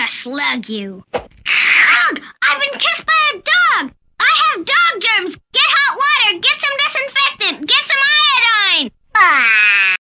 slug you. Ugh! I've been kissed by a dog!